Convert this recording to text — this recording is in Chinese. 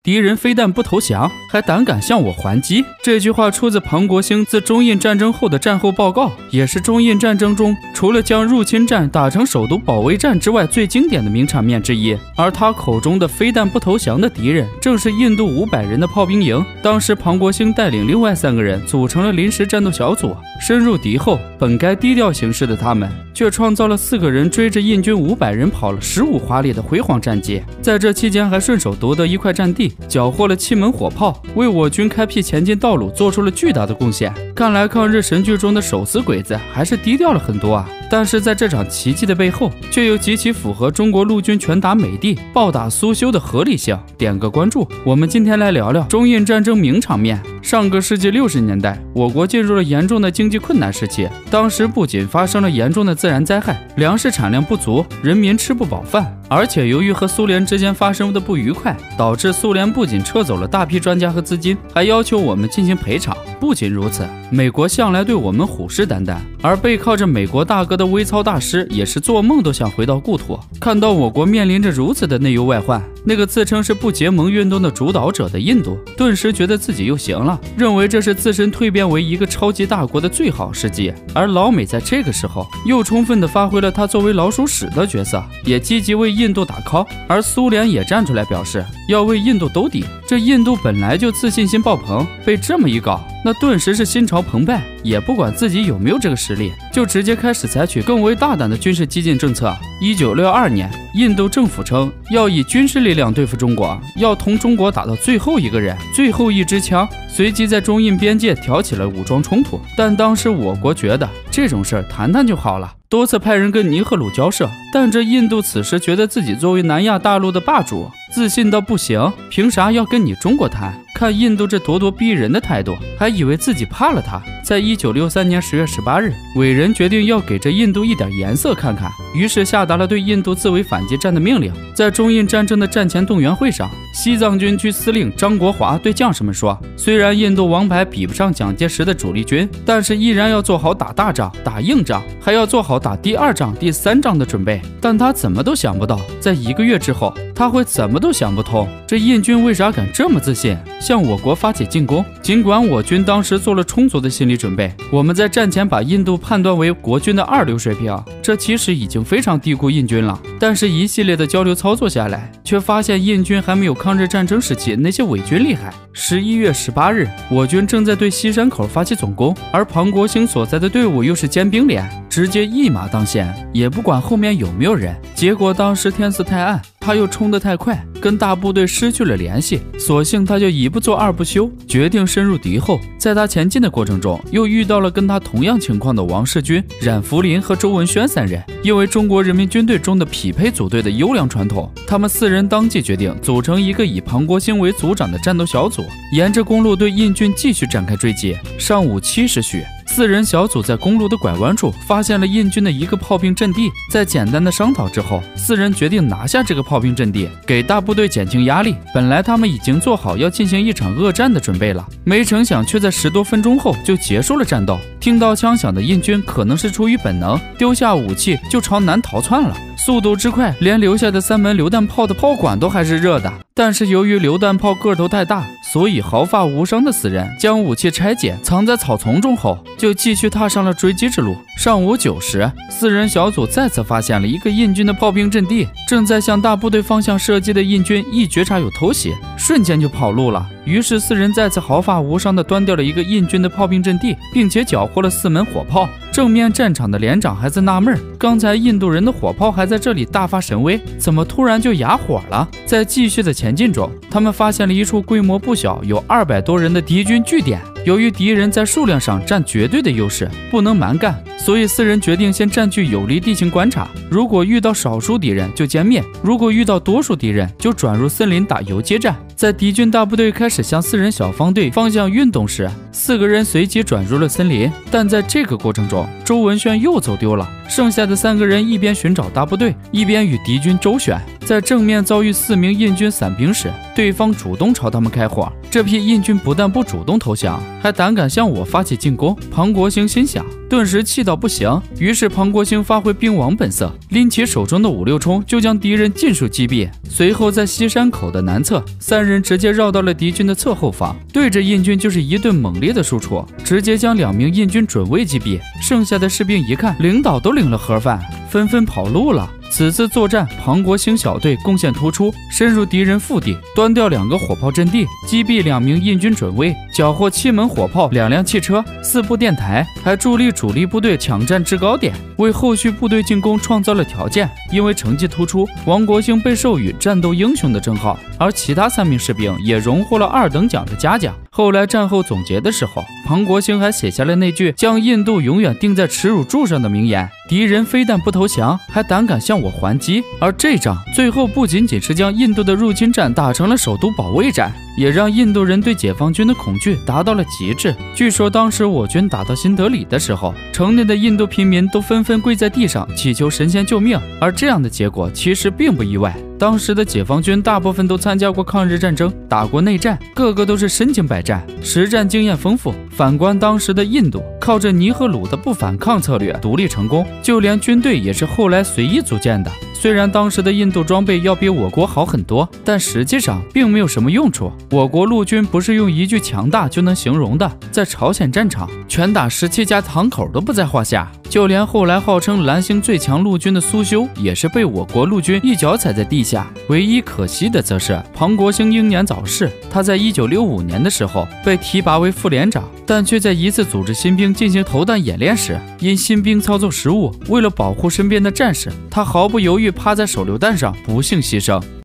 敌人非但不投降，还胆敢向我还击。这句话出自庞国兴自中印战争后的战后报告，也是中印战争中除了将入侵战打成首都保卫战之外最经典的名场面之一。而他口中的非但不投降的敌人，正是印度500人的炮兵营。当时庞国兴带领另外3个人组成了临时战斗小组，深入敌后。本该低调行事的他们，却创造了4个人追着印军500人跑了15华里的辉煌战绩。在这期间，还顺手夺得一块战地，缴获了7门火炮，为我军开辟前进道路做出了巨大的贡献。看来抗日神剧中的手撕鬼子还是低调了很多啊。但是在这场奇迹的背后，却又极其符合中国陆军拳打美帝、暴打苏修的合理性。点个关注，我们今天来聊聊中印战争名场面。上个世纪60年代，我国进入了严重的经济困难时期。当时不仅发生了严重的自然灾害，粮食产量不足，人民吃不饱饭，而且由于和苏联之间发生的不愉快，导致苏联不仅撤走了大批专家和资金，还要求我们进行赔偿。不仅如此，美国向来对我们虎视眈眈，而背靠着美国大哥的微操大师也是做梦都想回到故土。看到我国面临着如此的内忧外患，那个自称是不结盟运动的主导者的印度，顿时觉得自己又行了，认为这是自身蜕变为一个超级大国的最好时机。而老美在这个时候又充分地发挥了他作为老鼠屎的角色，也积极为印度打 call， 而苏联也站出来表示要为印度兜底。这印度本来就自信心爆棚，被这么一搞，那顿时是心潮澎湃，也不管自己有没有这个实力，就直接开始采取更为大胆的军事激进政策。1962年，印度政府称要以军事力量对付中国，要同中国打到最后一个人、最后一支枪，随即在中印边界挑起了武装冲突。但当时我国觉得这种事儿谈谈就好了，多次派人跟尼赫鲁交涉，但这印度此时觉得自己作为南亚大陆的霸主，自信到不行，凭啥要跟你中国谈？看印度这咄咄逼人的态度，还以为自己怕了他。在1963年10月18日，伟人决定要给这印度一点颜色看看，于是下达了对印度自卫反击战的命令。在中印战争的战前动员会上，西藏军区司令张国华对将士们说，虽然印度王牌比不上蒋介石的主力军，但是依然要做好打大仗、打硬仗，还要做好打第2仗、第3仗的准备。但他怎么都想不到，在1个月之后，他会怎么都想不通，这印军为啥敢这么自信向我国发起进攻？尽管我军当时做了充足的心理准备，我们在战前把印度判断为国军的2流水平，这其实已经非常低估印军了。但是一系列的交流操作下来，却发现印军还没有抗日战争时期那些伪军厉害。11月18日，我军正在对西山口发起总攻，而庞国兴所在的队伍又是尖兵连，直接一马当先，也不管后面有没有人。结果当时天色太暗，他又冲得太快，跟大部队失去了联系，所幸他就一不做二不休，决定深入敌后。在他前进的过程中，又遇到了跟他同样情况的王世军、冉福林和周文轩3人。因为中国人民军队中的匹配组队的优良传统，他们4人当即决定组成一个以庞国兴为组长的战斗小组，沿着公路对印军继续展开追击。上午7时许，4人小组在公路的拐弯处发现了印军的一个炮兵阵地。在简单的商讨之后，4人决定拿下这个炮兵阵地，给大部队减轻压力。本来他们已经做好要进行一场恶战的准备了，没成想却在10多分钟后就结束了战斗。听到枪响的印军可能是出于本能，丢下武器就朝南逃窜了，速度之快，连留下的3门榴弹炮的炮管都还是热的。但是由于榴弹炮个头太大，所以毫发无伤的4人将武器拆解，藏在草丛中后，就继续踏上了追击之路。上午9时，4人小组再次发现了一个印军的炮兵阵地，正在向大部队方向射击的印军一觉察有偷袭，瞬间就跑路了。于是4人再次毫发无伤地端掉了一个印军的炮兵阵地，并且缴获了4门火炮。正面战场的连长还在纳闷，刚才印度人的火炮还在这里大发神威，怎么突然就哑火了？在继续的前进中，他们发现了一处规模不小，有200多人的敌军据点。由于敌人在数量上占绝对的优势，不能蛮干，所以4人决定先占据有利地形观察，如果遇到少数敌人就歼灭，如果遇到多数敌人就转入森林打游击战。在敌军大部队开始向4人小方队方向运动时，4个人随即转入了森林。但在这个过程中，周文轩又走丢了。 剩下的3个人一边寻找大部队，一边与敌军周旋。在正面遭遇4名印军伞兵时，对方主动朝他们开火。这批印军不但不主动投降，还胆敢向我发起进攻。庞国兴心想，顿时气到不行。于是庞国兴发挥兵王本色，拎起手中的5、6冲就将敌人尽数击毙。随后在西山口的南侧，3人直接绕到了敌军的侧后方，对着印军就是一顿猛烈的输出，直接将2名印军准尉击毙。剩下的士兵一看领导都领了盒饭，纷纷跑路了。此次作战，庞国兴小队贡献突出，深入敌人腹地，端掉2个火炮阵地，击毙2名印军准尉，缴获7门火炮、2辆汽车、4部电台，还助力主力部队抢占制高点，为后续部队进攻创造了条件。因为成绩突出，王国兴被授予战斗英雄的称号，而其他3名士兵也荣获了2等奖的嘉奖。后来战后总结的时候，庞国兴还写下了那句将印度永远钉在耻辱柱上的名言：敌人非但不投降，还胆敢向我还击。而这仗最后不仅仅是将印度的入侵战打成了首都保卫战，也让印度人对解放军的恐惧达到了极致。据说当时我军打到新德里的时候，城内的印度平民都纷纷跪在地上祈求神仙救命，而这样的结果其实并不意外。当时的解放军大部分都参加过抗日战争，打过内战，个个都是身经百战，实战经验丰富。反观当时的印度，靠着尼赫鲁的不反抗策略独立成功，就连军队也是后来随意组建的。虽然当时的印度装备要比我国好很多，但实际上并没有什么用处。我国陆军不是用一句强大就能形容的，在朝鲜战场拳打17家堂口都不在话下。就连后来号称蓝星最强陆军的苏修，也是被我国陆军一脚踩在地下。唯一可惜的则是庞国兴英年早逝，他在1965年的时候被提拔为副连长，但却在一次组织新兵进行投弹演练时，因新兵操作失误，为了保护身边的战士，他毫不犹豫趴在手榴弹上不幸牺牲。